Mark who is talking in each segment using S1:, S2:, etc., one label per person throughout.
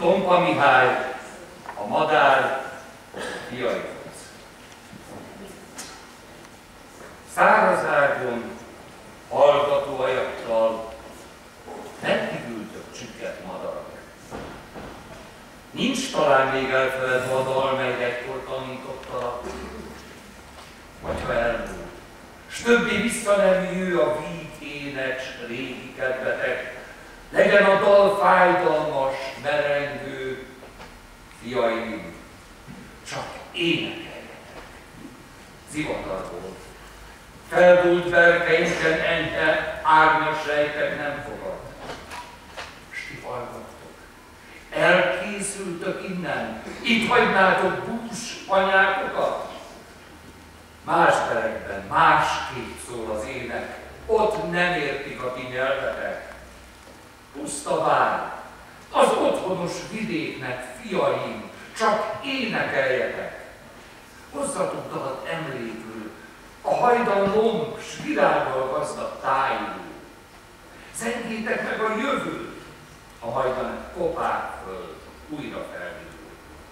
S1: Tompa Mihály, a madár fiaihoz. Szárazágon, hallgató ajakkal meddig ültök csüket madarak. Nincs talán még elfeledve a dal, mely egykor tanítottalak. Vagy ha elmúlt, s többé vissza nem jő a víg ének, s régi kedvetek, legyen a dal fájdalmas, merengő, fiaim, csak énekeljetek. Zivatarból, feldúlt berkeinken enyhe, árnyas rejtek nem fogad. S ti hallgattok, elkészültök innen, itt hagynátok bús anyátokat. Más berekben, másképp szól az ének, ott nem értik a ti nyelvetek. Puszta vár, az otthonos vidéknek, fiaim, csak énekeljetek. Hozzatok dalat emlékül, a hajdan lomb s virággal gazdag tájul. Zengétek meg a jövőt, a hajdan kopákföld újra felvidul.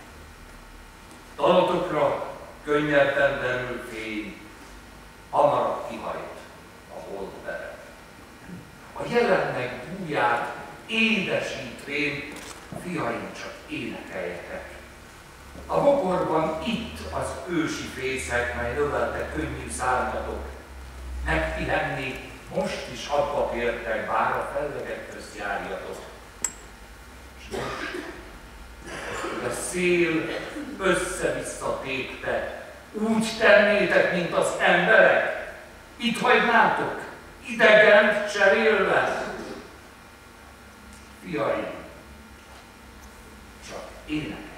S1: Dalotokra könnyebben derül fény, hamarabb kihajt a holdbere. A jelennek búját édesítvén, fiaim, csak énekeljetek. A bokorban itt az ősi fészek, mely növelte könnyű szárnyatok. Megpihenni most is abba kértek, bár a fellegek közt járjatok. S most, hogy a szél össze-vissza tépte, úgy tennétek, mint az emberek? Itt hagynátok, idegent cserélve? Fiaim, csak énekeljetek.